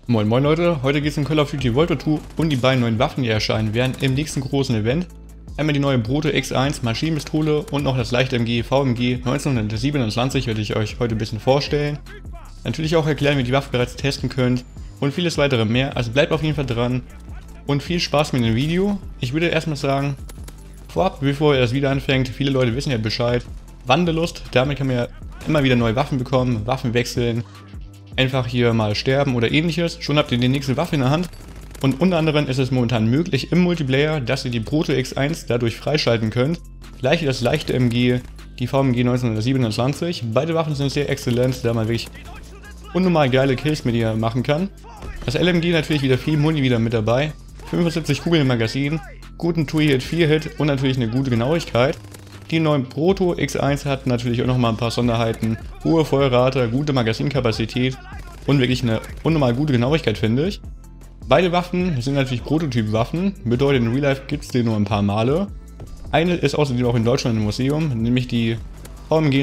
Moin moin Leute, heute geht es in Call of Duty World War 2 und die beiden neuen Waffen, die erscheinen werden im nächsten großen Event. Einmal die neue Proto X1 Maschinenpistole und noch das leichte MG VMG 1927 werde ich euch heute ein bisschen vorstellen. Natürlich auch erklären, wie ihr die Waffe bereits testen könnt und vieles weitere mehr, also bleibt auf jeden Fall dran und viel Spaß mit dem Video. Ich würde erstmal sagen, vorab, bevor ihr das Video anfängt, viele Leute wissen ja Bescheid, Wanderlust, damit kann man ja immer wieder neue Waffen bekommen, Waffen wechseln. Einfach hier mal sterben oder ähnliches, schon habt ihr die nächste Waffe in der Hand. Und unter anderem ist es momentan möglich im Multiplayer, dass ihr die Proto X1 dadurch freischalten könnt. Gleich wie das leichte MG, die VMG 1927. Beide Waffen sind sehr exzellent, da man wirklich unnormal geile Kills mit ihr machen kann. Das LMG natürlich wieder viel Muni wieder mit dabei. 75 Kugeln im Magazin, guten 2-Hit, 4-Hit und natürlich eine gute Genauigkeit. Die neuen Proto X1 hat natürlich auch nochmal ein paar Sonderheiten. Hohe Feuerrate, gute Magazinkapazität und wirklich eine unnormal gute Genauigkeit, finde ich. Beide Waffen sind natürlich Prototyp-Waffen, bedeutet in Real Life gibt es die nur ein paar Male. Eine ist außerdem auch in Deutschland im Museum, nämlich die VMG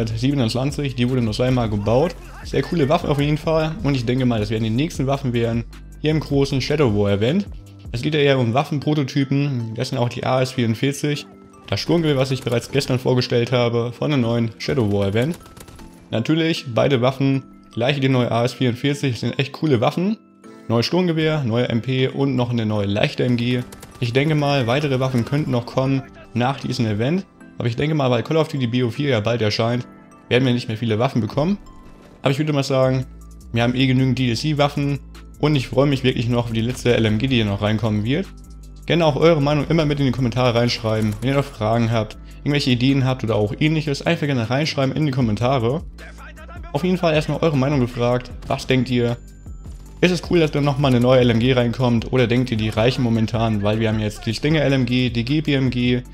1927, die wurde nur zweimal gebaut. Sehr coole Waffe auf jeden Fall und ich denke mal, das werden die nächsten Waffen werden hier im großen Shadow War Event. Es geht ja eher um Waffenprototypen, das sind auch die AS-44. Das Sturmgewehr, was ich bereits gestern vorgestellt habe, von der neuen Shadow War Event. Natürlich, beide Waffen, gleich wie die neue AS-44, sind echt coole Waffen. Neues Sturmgewehr, neue MP und noch eine neue leichte MG. Ich denke mal, weitere Waffen könnten noch kommen nach diesem Event. Aber ich denke mal, weil Call of Duty BO4 ja bald erscheint, werden wir nicht mehr viele Waffen bekommen. Aber ich würde mal sagen, wir haben eh genügend DLC-Waffen und ich freue mich wirklich noch auf die letzte LMG, die hier noch reinkommen wird. Gerne auch eure Meinung immer mit in die Kommentare reinschreiben, wenn ihr noch Fragen habt, irgendwelche Ideen habt oder auch ähnliches, einfach gerne reinschreiben in die Kommentare. Auf jeden Fall erstmal eure Meinung gefragt, was denkt ihr? Ist es cool, dass dann nochmal eine neue LMG reinkommt oder denkt ihr, die reichen momentan, weil wir haben jetzt die Stinger LMG, die GPMG,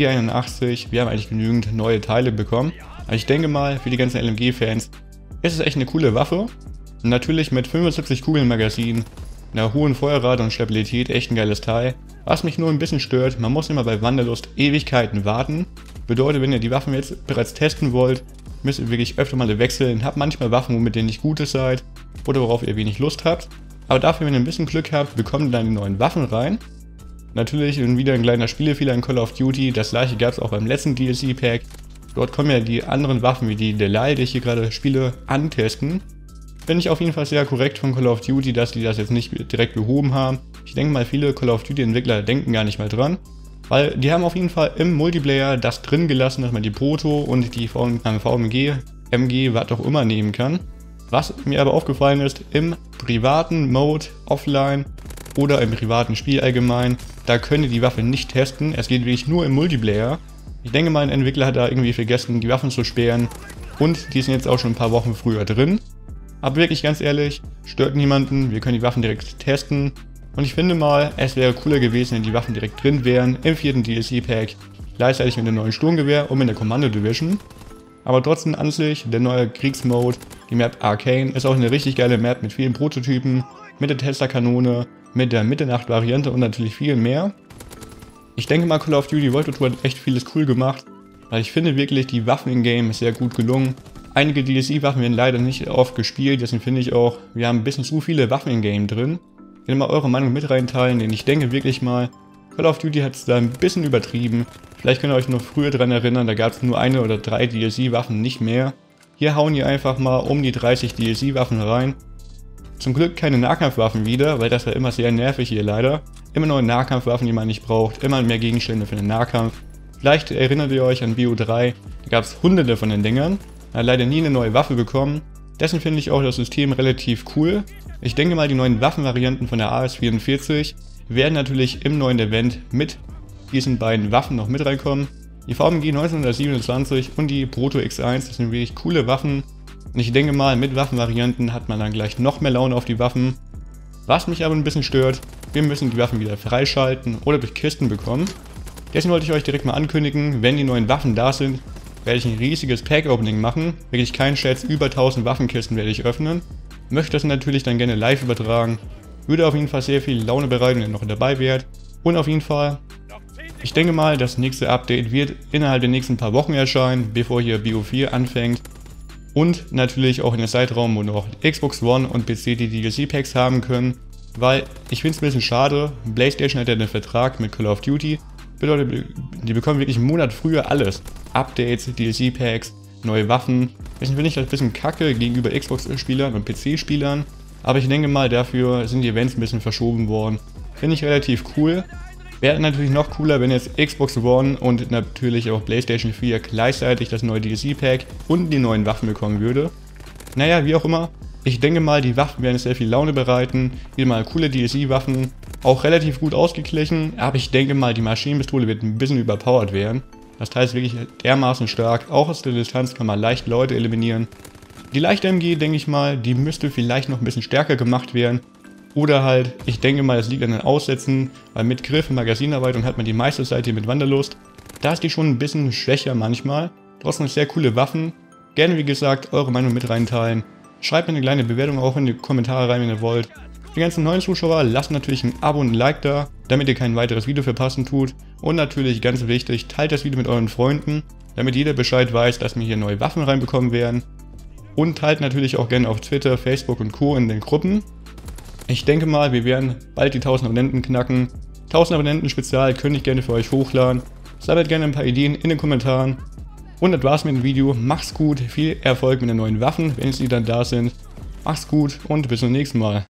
MG81, wir haben eigentlich genügend neue Teile bekommen. Aber ich denke mal, für die ganzen LMG-Fans ist es echt eine coole Waffe. Und natürlich mit 75 Kugeln im Magazin, einer hohen Feuerrate und Stabilität echt ein geiles Teil. Was mich nur ein bisschen stört, man muss immer bei Wanderlust Ewigkeiten warten. Bedeutet, wenn ihr die Waffen jetzt bereits testen wollt, müsst ihr wirklich öfter mal wechseln. Habt manchmal Waffen, womit ihr nicht gut seid oder worauf ihr wenig Lust habt. Aber dafür, wenn ihr ein bisschen Glück habt, bekommt ihr dann die neuen Waffen rein. Natürlich wieder ein kleiner Spielefehler in Call of Duty. Das gleiche gab es auch beim letzten DLC-Pack. Dort kommen ja die anderen Waffen wie die Delay, die ich hier gerade spiele, antesten. Finde ich auf jeden Fall sehr korrekt von Call of Duty, dass die das jetzt nicht direkt behoben haben. Ich denke mal, viele Call of Duty Entwickler denken gar nicht mal dran. Weil die haben auf jeden Fall im Multiplayer das drin gelassen, dass man die Proto und die VMG, MG, was auch immer nehmen kann. Was mir aber aufgefallen ist, im privaten Mode, offline oder im privaten Spiel allgemein, da könnt ihr die Waffe nicht testen. Es geht wirklich nur im Multiplayer. Ich denke mal, ein Entwickler hat da irgendwie vergessen, die Waffen zu sperren. Und die sind jetzt auch schon ein paar Wochen früher drin. Aber wirklich ganz ehrlich, stört niemanden, wir können die Waffen direkt testen. Und ich finde mal, es wäre cooler gewesen, wenn die Waffen direkt drin wären im 4. DLC-Pack, gleichzeitig mit dem neuen Sturmgewehr und mit der Commando Division. Aber trotzdem an sich, der neue Kriegsmode, die Map Arcane, ist auch eine richtig geile Map mit vielen Prototypen, mit der Tesla-Kanone, mit der Mitternacht-Variante und natürlich viel mehr. Ich denke mal, Call of Duty World War 2 hat echt vieles cool gemacht, weil ich finde wirklich, die Waffen im Game ist sehr gut gelungen. Einige DLC-Waffen werden leider nicht oft gespielt, deswegen finde ich auch, wir haben ein bisschen zu viele Waffen im Game drin. Ich will mal eure Meinung mit reinteilen, denn ich denke wirklich mal, Call of Duty hat es da ein bisschen übertrieben. Vielleicht könnt ihr euch noch früher daran erinnern, da gab es nur 1 oder 3 DLC-Waffen, nicht mehr. Hier hauen die einfach mal um die 30 DLC-Waffen rein. Zum Glück keine Nahkampfwaffen wieder, weil das war immer sehr nervig hier leider. Immer neue Nahkampfwaffen, die man nicht braucht, immer mehr Gegenstände für den Nahkampf. Vielleicht erinnert ihr euch an BO3, da gab es hunderte von den Dingern. Hat leider nie eine neue Waffe bekommen. Dessen finde ich auch das System relativ cool. Ich denke mal, die neuen Waffenvarianten von der AS-44 werden natürlich im neuen Event mit diesen beiden Waffen noch mit reinkommen. Die VMG 1927 und die Proto X1, das sind wirklich coole Waffen. Und ich denke mal, mit Waffenvarianten hat man dann gleich noch mehr Laune auf die Waffen. Was mich aber ein bisschen stört, wir müssen die Waffen wieder freischalten oder durch Kisten bekommen. Deswegen wollte ich euch direkt mal ankündigen, wenn die neuen Waffen da sind, werde ich ein riesiges Pack-Opening machen. Wirklich kein Scherz, über 1000 Waffenkisten werde ich öffnen. Möchte das natürlich dann gerne live übertragen. Würde auf jeden Fall sehr viel Laune bereiten, wenn ihr noch dabei wärt. Und auf jeden Fall, ich denke mal, das nächste Update wird innerhalb der nächsten paar Wochen erscheinen, bevor hier BO4 anfängt. Und natürlich auch in den Zeitraum, wo noch Xbox One und PC die DLC-Packs haben können. Weil ich finde es ein bisschen schade, PlayStation hat ja den Vertrag mit Call of Duty. Bedeutet, die bekommen wirklich einen Monat früher alles. Updates, DLC-Packs, neue Waffen. Ich finde das ein bisschen kacke gegenüber Xbox-Spielern und PC-Spielern. Aber ich denke mal, dafür sind die Events ein bisschen verschoben worden. Finde ich relativ cool. Wäre natürlich noch cooler, wenn jetzt Xbox One und natürlich auch PlayStation 4 gleichzeitig das neue DLC-Pack und die neuen Waffen bekommen würde. Naja, wie auch immer. Ich denke mal, die Waffen werden sehr viel Laune bereiten. Wieder mal coole DLC-Waffen. Auch relativ gut ausgeglichen. Aber ich denke mal, die Maschinenpistole wird ein bisschen überpowered werden. Das Teil ist wirklich dermaßen stark. Auch aus der Distanz kann man leicht Leute eliminieren. Die leichte MG, denke ich mal, die müsste vielleicht noch ein bisschen stärker gemacht werden. Oder halt, ich denke mal, es liegt an den Aussätzen, weil mit Griff und Magasinarbeit hat man die meiste Zeit hier mit Wanderlust. Da ist die schon ein bisschen schwächer manchmal. Trotzdem sehr coole Waffen. Gerne, wie gesagt, eure Meinung mit reinteilen. Schreibt mir eine kleine Bewertung auch in die Kommentare rein, wenn ihr wollt. Die ganzen neuen Zuschauer, lasst natürlich ein Abo und ein Like da, damit ihr kein weiteres Video verpassen tut. Und natürlich, ganz wichtig, teilt das Video mit euren Freunden, damit jeder Bescheid weiß, dass wir hier neue Waffen reinbekommen werden. Und teilt natürlich auch gerne auf Twitter, Facebook und Co. in den Gruppen. Ich denke mal, wir werden bald die 1000 Abonnenten knacken. 1000 Abonnenten Spezial könnte ich gerne für euch hochladen. Sammelt gerne ein paar Ideen in den Kommentaren. Und das war's mit dem Video. Macht's gut, viel Erfolg mit den neuen Waffen, wenn sie dann da sind. Macht's gut und bis zum nächsten Mal.